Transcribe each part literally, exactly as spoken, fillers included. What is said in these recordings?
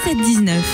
dix-sept dix-neuf.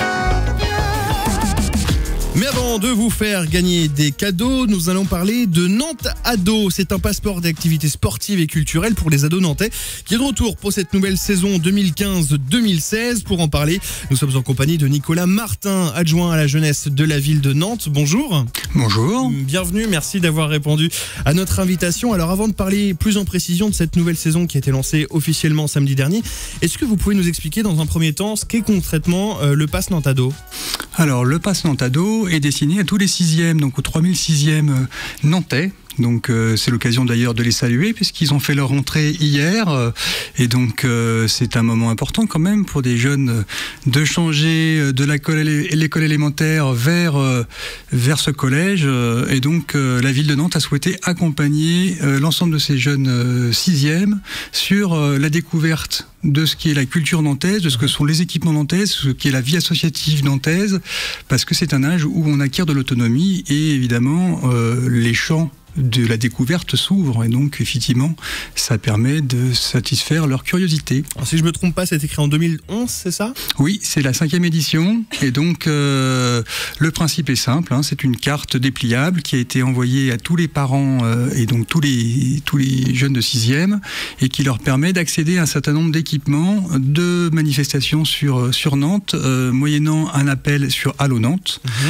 Mais avant de vous faire gagner des cadeaux, nous allons parler de Nantes Ado. C'est un passeport d'activités sportives et culturelles pour les ados nantais qui est de retour pour cette nouvelle saison deux mille quinze deux mille seize. Pour en parler, nous sommes en compagnie de Nicolas Martin, adjoint à la jeunesse de la ville de Nantes. Bonjour. Bonjour. Bienvenue, merci d'avoir répondu à notre invitation. Alors avant de parler plus en précision de cette nouvelle saison qui a été lancée officiellement samedi dernier, est-ce que vous pouvez nous expliquer dans un premier temps ce qu'est concrètement euh, le Pass Nantes Ado ? Alors le Pass Nantes Ado est destiné à tous les sixièmes, donc aux trois mille sixièmes nantais. Donc euh, c'est l'occasion d'ailleurs de les saluer puisqu'ils ont fait leur entrée hier euh, et donc euh, c'est un moment important quand même pour des jeunes euh, de changer de l'école élémentaire vers, euh, vers ce collège euh, et donc euh, la ville de Nantes a souhaité accompagner euh, l'ensemble de ces jeunes euh, sixièmes sur euh, la découverte de ce qui est la culture nantaise, de ce que sont les équipements nantaises, ce qui est la vie associative nantaise, parce que c'est un âge où on acquiert de l'autonomie et évidemment euh, les champs de la découverte s'ouvrent et donc effectivement ça permet de satisfaire leur curiosité. Alors, si je me trompe pas, c'est écrit en deux mille onze, c'est ça ? Oui, c'est la cinquième édition et donc euh, le principe est simple, hein, c'est une carte dépliable qui a été envoyée à tous les parents euh, et donc tous les, tous les jeunes de sixième et qui leur permet d'accéder à un certain nombre d'équipements de manifestations sur, sur Nantes euh, moyennant un appel sur Allo Nantes mmh.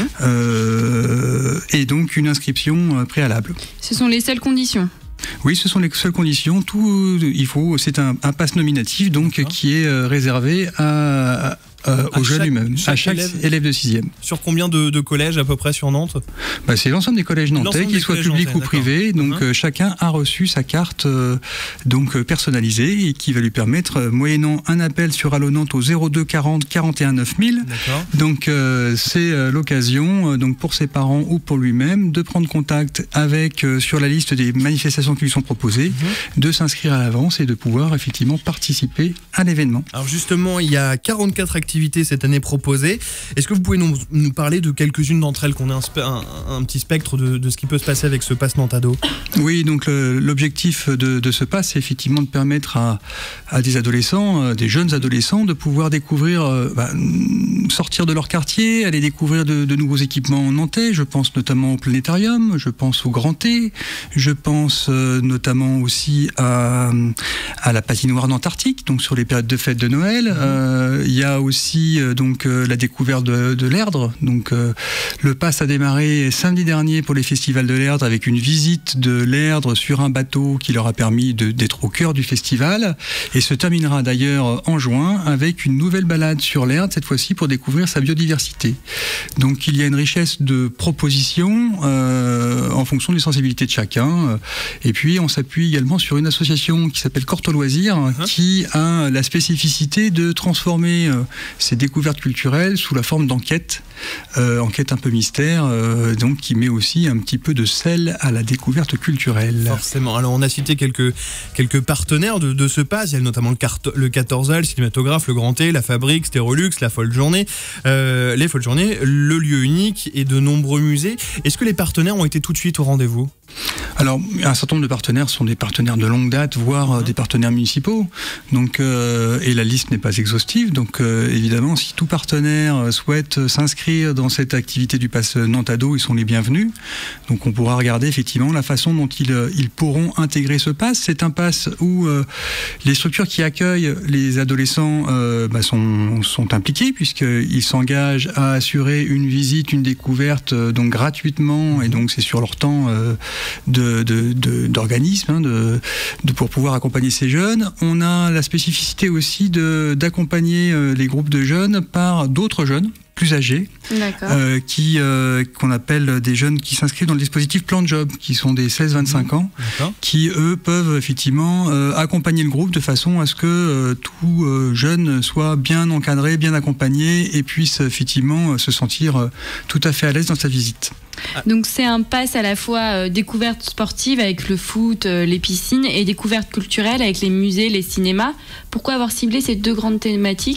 euh, et donc une inscription préalable. Ce sont les seules conditions. Oui, ce sont les seules conditions. Tout, il faut, c'est un, un pass nominatif donc D'accord. qui est réservé à, à, aux jeunes eux-mêmes, à chaque élève, élève de sixième. Sur combien de, de collèges à peu près sur Nantes ? Bah, c'est l'ensemble des collèges nantais, qu'ils soient publics nantais, ou privés. Donc uh-huh. euh, chacun a reçu sa carte euh, donc euh, personnalisée et qui va lui permettre, euh, moyennant un appel sur Allo Nantes au zéro deux quarante quarante et un neuf mille. D'accord. Donc euh, c'est euh, l'occasion euh, donc pour ses parents ou pour lui-même de prendre contact avec euh, sur la liste des manifestations qui lui sont proposées, uh-huh. de s'inscrire à l'avance et de pouvoir effectivement participer à l'événement. Alors justement, il y a quarante-quatre activités cette année proposées. Est-ce que vous pouvez nous, nous parler de quelques-unes d'entre elles, qu'on ait un, spe- un, un petit spectre de, de ce qui peut se passer avec ce Pass Nantes Ado ? Oui, donc le, l'objectif de, de ce Pass, c'est effectivement de permettre à, à des adolescents, des jeunes adolescents, de pouvoir découvrir, bah, sortir de leur quartier, aller découvrir de, de nouveaux équipements nantais. Je pense notamment au planétarium, je pense au Grand T, je pense euh, notamment aussi à, à la patinoire nantarctique, donc sur les périodes de fête de Noël. Mmh. Euh, il y a aussi aussi euh, donc euh, la découverte de, de l'Erdre. Donc euh, le Pass a démarré samedi dernier pour les festivals de l'Erdre avec une visite de l'Erdre sur un bateau qui leur a permis de, d'être au cœur du festival et se terminera d'ailleurs en juin avec une nouvelle balade sur l'Erdre, cette fois-ci pour découvrir sa biodiversité. Donc il y a une richesse de propositions euh, en fonction des sensibilités de chacun et puis on s'appuie également sur une association qui s'appelle Corto Loisirs hein qui a la spécificité de transformer euh, ces découvertes culturelles sous la forme d'enquêtes, euh, enquêtes un peu mystères, euh, donc qui met aussi un petit peu de sel à la découverte culturelle. Forcément. Alors on a cité quelques, quelques partenaires de, de ce Pass. Il y a notamment le, cart- le quatorze A, le Cinématographe, le Grand T, la Fabrique, Stérolux, la Folle Journée, euh, les Folles Journées, le Lieu Unique et de nombreux musées. Est-ce que les partenaires ont été tout de suite au rendez-vous ? Alors, un certain nombre de partenaires sont des partenaires de longue date, voire mmh. des partenaires municipaux. Donc, euh, et la liste n'est pas exhaustive. Donc, euh, évidemment, si tout partenaire souhaite s'inscrire dans cette activité du Pass Nantes Ado, ils sont les bienvenus. Donc, on pourra regarder effectivement la façon dont ils, ils pourront intégrer ce Pass. C'est un Pass où euh, les structures qui accueillent les adolescents euh, bah, sont, sont impliquées puisqu'ils s'engagent à assurer une visite, une découverte euh, donc gratuitement. Et donc, c'est sur leur temps euh, de, de, de, d'organismes hein, de, de, pour pouvoir accompagner ces jeunes. On a la spécificité aussi de, d'accompagner euh, les groupes de jeunes par d'autres jeunes plus âgés, euh, qui, euh, qu'on appelle des jeunes qui s'inscrivent dans le dispositif Plan de Job, qui sont des seize vingt-cinq ans, D'accord. qui eux peuvent effectivement euh, accompagner le groupe de façon à ce que euh, tout euh, jeune soit bien encadré, bien accompagné et puisse effectivement euh, se sentir euh, tout à fait à l'aise dans sa visite. Donc c'est un pass à la fois euh, découverte sportive avec le foot, euh, les piscines et découverte culturelle avec les musées, les cinémas. Pourquoi avoir ciblé ces deux grandes thématiques ?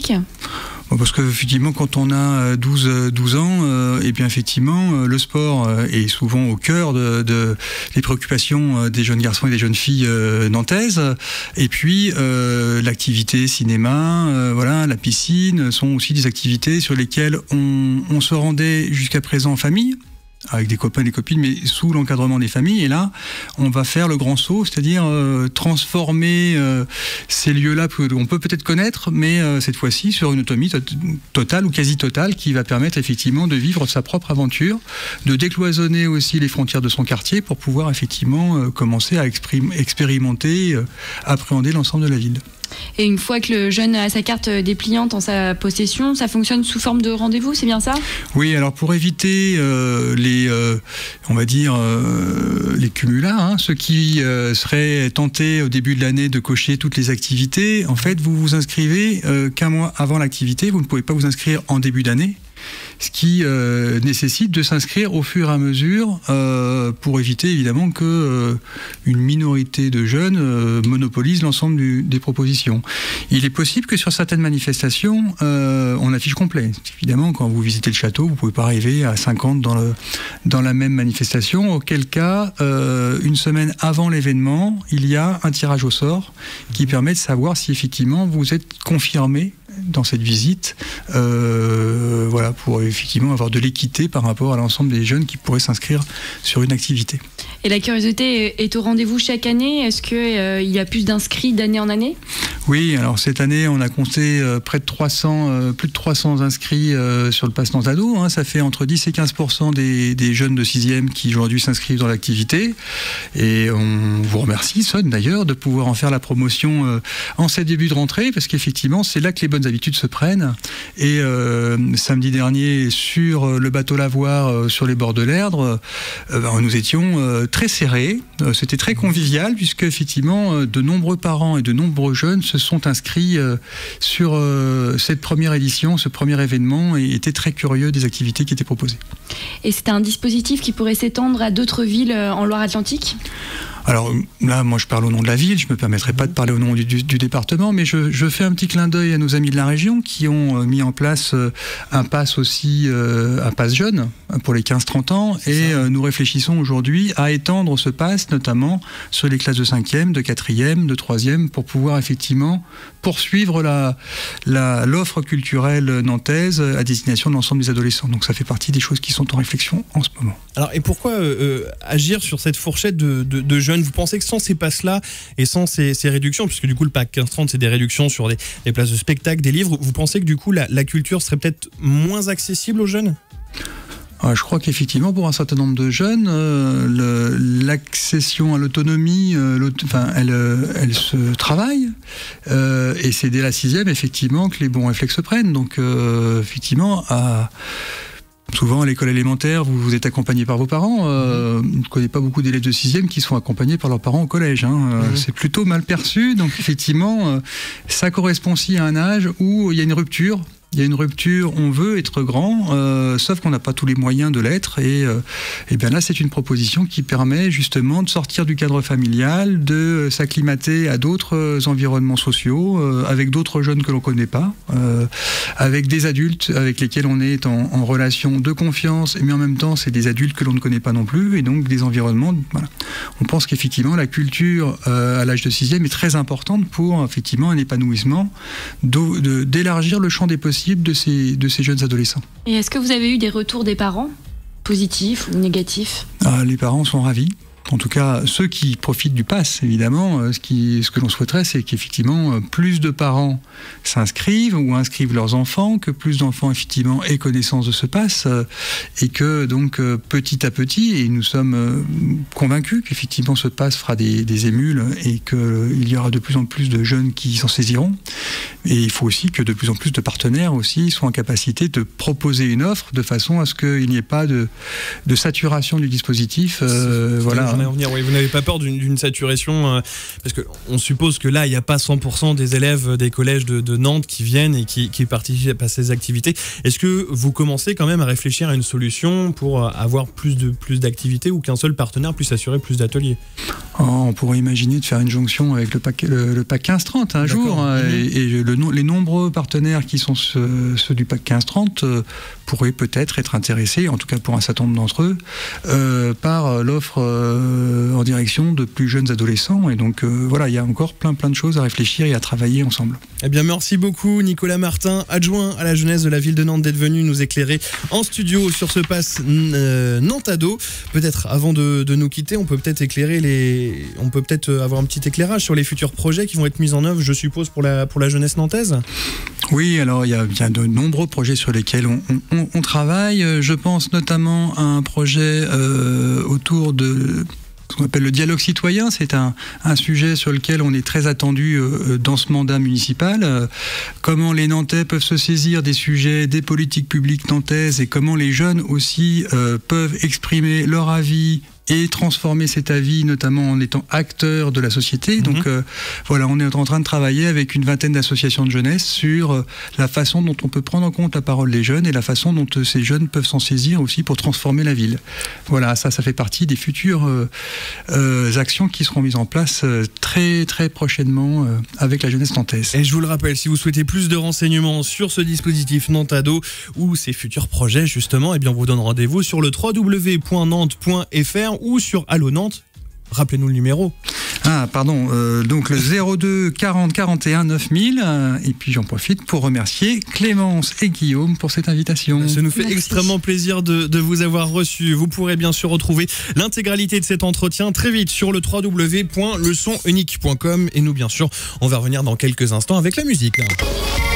Parce que effectivement, quand on a douze, douze ans, euh, et bien effectivement, le sport est souvent au cœur de, de, des préoccupations des jeunes garçons et des jeunes filles euh, nantaises. Et puis, euh, l'activité cinéma, euh, voilà, la piscine, sont aussi des activités sur lesquelles on, on se rendait jusqu'à présent en famille, avec des copains et des copines, mais sous l'encadrement des familles. Et là, on va faire le grand saut, c'est-à-dire euh, transformer euh, ces lieux-là qu'on peut peut-être connaître, mais euh, cette fois-ci sur une autonomie to- totale ou quasi totale qui va permettre effectivement de vivre sa propre aventure, de décloisonner aussi les frontières de son quartier pour pouvoir effectivement euh, commencer à exprim- expérimenter, euh, appréhender l'ensemble de la ville. Et une fois que le jeune a sa carte dépliante en sa possession, ça fonctionne sous forme de rendez-vous, c'est bien ça ? Oui, alors pour éviter euh, les, euh, on va dire, euh, les cumulats, hein, ceux qui euh, seraient tentés au début de l'année de cocher toutes les activités, en fait, vous vous inscrivez euh, qu'un mois avant l'activité, vous ne pouvez pas vous inscrire en début d'année. Ce qui euh, nécessite de s'inscrire au fur et à mesure euh, pour éviter évidemment que euh, une minorité de jeunes euh, monopolise l'ensemble du, des propositions. Il est possible que sur certaines manifestations, euh, on affiche complet. Évidemment, quand vous visitez le château, vous pouvez pas arriver à cinquante dans, le, dans la même manifestation, auquel cas, euh, une semaine avant l'événement, il y a un tirage au sort qui permet de savoir si effectivement vous êtes confirmé dans cette visite, euh, voilà, pour effectivement avoir de l'équité par rapport à l'ensemble des jeunes qui pourraient s'inscrire sur une activité. Et la curiosité est au rendez-vous chaque année. Est-ce qu'il euh, y a plus d'inscrits d'année en année ? Oui, alors cette année, on a compté euh, près de trois cents, euh, plus de trois cents inscrits euh, sur le Pass Nantado. Hein, ça fait entre dix et quinze pour cent des, des jeunes de sixième qui aujourd'hui s'inscrivent dans l'activité. Et on vous remercie, Son, d'ailleurs, de pouvoir en faire la promotion euh, en ces débuts de rentrée, parce qu'effectivement, c'est là que les bonnes habitudes se prennent. Et euh, samedi dernier, sur le bateau Lavoir, euh, sur les bords de l'Erdre, euh, ben, nous étions euh, très serrés. Euh, c'était très convivial, puisque effectivement, euh, de nombreux parents et de nombreux jeunes se sont inscrits euh, sur euh, cette première édition, ce premier événement, et étaient très curieux des activités qui étaient proposées. Et c'est un dispositif qui pourrait s'étendre à d'autres villes en Loire-Atlantique ? Alors là, moi je parle au nom de la ville, je ne me permettrai pas de parler au nom du, du, du département, mais je, je fais un petit clin d'œil à nos amis de la région qui ont euh, mis en place euh, un pass aussi, euh, un pass jeune pour les quinze trente ans, et euh, nous réfléchissons aujourd'hui à étendre ce pass notamment sur les classes de cinquième, de quatrième, de troisième, pour pouvoir effectivement poursuivre la, la, l'offre culturelle nantaise à destination de l'ensemble des adolescents. Donc ça fait partie des choses qui sont en réflexion en ce moment. Alors et pourquoi euh, agir sur cette fourchette de, de, de jeunes ? Vous pensez que sans ces passes-là et sans ces, ces réductions, puisque du coup le pack quinze trente c'est des réductions sur des, des places de spectacle, des livres, vous pensez que du coup la, la culture serait peut-être moins accessible aux jeunes ? Je crois qu'effectivement, pour un certain nombre de jeunes, euh, le, l'accession à l'autonomie, euh, enfin, elle, elle se travaille. Euh, et c'est dès la sixième, effectivement, que les bons réflexes se prennent. Donc, euh, effectivement, à... souvent à l'école élémentaire, vous, vous êtes accompagné par vos parents. Euh, mmh. Je ne connais pas beaucoup d'élèves de sixième qui sont accompagnés par leurs parents au collège. Hein. Mmh. C'est plutôt mal perçu. Donc, effectivement, euh, ça correspond aussi à un âge où il y a une rupture. Il y a une rupture, on veut être grand, euh, sauf qu'on n'a pas tous les moyens de l'être. Et, euh, et bien là, c'est une proposition qui permet justement de sortir du cadre familial, de s'acclimater à d'autres environnements sociaux, euh, avec d'autres jeunes que l'on ne connaît pas, euh, avec des adultes avec lesquels on est en, en relation de confiance, mais en même temps, c'est des adultes que l'on ne connaît pas non plus, et donc des environnements. Voilà. On pense qu'effectivement, la culture euh, à l'âge de sixième est très importante pour effectivement un épanouissement, de, de, d'élargir le champ des possibles de ces, de ces jeunes adolescents. Et est-ce que vous avez eu des retours des parents, positifs ou négatifs ? Ah, les parents sont ravis. En tout cas, ceux qui profitent du pass, évidemment, ce, qui, ce que l'on souhaiterait, c'est qu'effectivement, plus de parents s'inscrivent ou inscrivent leurs enfants, que plus d'enfants, effectivement, aient connaissance de ce pass, et que, donc, petit à petit, et nous sommes convaincus qu'effectivement, ce pass fera des, des émules et qu'il y aura de plus en plus de jeunes qui s'en saisiront. Et il faut aussi que de plus en plus de partenaires aussi soient en capacité de proposer une offre de façon à ce qu'il n'y ait pas de, de saturation du dispositif. Euh, voilà. en venir. Oui, vous n'avez pas peur d'une, d'une saturation euh, parce qu'on suppose que là, il n'y a pas cent pour cent des élèves des collèges de, de Nantes qui viennent et qui, qui participent à ces activités. Est-ce que vous commencez quand même à réfléchir à une solution pour avoir plus, de, plus d'activités ou qu'un seul partenaire puisse assurer plus d'ateliers? Oh, on pourrait imaginer de faire une jonction avec le pack, le, le pack quinze trente un D'accord. jour. Mmh. Et, et le, les nombreux partenaires qui sont ceux, ceux du pack quinze trente euh, pourraient peut-être être intéressés, en tout cas pour un certain nombre d'entre eux, euh, par l'offre euh, en direction de plus jeunes adolescents. Et donc euh, voilà, il y a encore plein plein de choses à réfléchir et à travailler ensemble. Eh bien, merci beaucoup Nicolas Martin, adjoint à la jeunesse de la ville de Nantes, d'être venu nous éclairer en studio sur ce pass euh, Nantes Ado. Peut-être avant de, de nous quitter, on peut peut-être éclairer les, on peut peut-être avoir un petit éclairage sur les futurs projets qui vont être mis en œuvre, je suppose, pour la pour la jeunesse nantaise. Oui, alors il y a, il y a de nombreux projets sur lesquels on, on, on travaille. Je pense notamment à un projet euh, autour de ce qu'on appelle le dialogue citoyen. C'est un, un sujet sur lequel on est très attendu euh, dans ce mandat municipal. Euh, comment les Nantais peuvent se saisir des sujets, des politiques publiques nantaises, et comment les jeunes aussi euh, peuvent exprimer leur avis et transformer cet avis, notamment en étant acteur de la société. Mmh. Donc euh, voilà, on est en train de travailler avec une vingtaine d'associations de jeunesse sur euh, la façon dont on peut prendre en compte la parole des jeunes et la façon dont euh, ces jeunes peuvent s'en saisir aussi pour transformer la ville. Voilà, ça, ça fait partie des futures euh, euh, actions qui seront mises en place euh, très très prochainement euh, avec la jeunesse nantaise. Et je vous le rappelle, si vous souhaitez plus de renseignements sur ce dispositif Nantes Ado ou ses futurs projets justement, eh bien on vous donne rendez-vous sur le w w w point nantes point f r ou sur Allo Nantes. Rappelez-nous le numéro. Ah, pardon, euh, donc le zéro deux quarante quarante et un neuf mille. Euh, et puis j'en profite pour remercier Clémence et Guillaume pour cette invitation. Ça nous fait Merci. extrêmement plaisir de, de vous avoir reçu. Vous pourrez bien sûr retrouver l'intégralité de cet entretien très vite sur le w w w point le son unique point com. Et nous, bien sûr, on va revenir dans quelques instants avec la musique.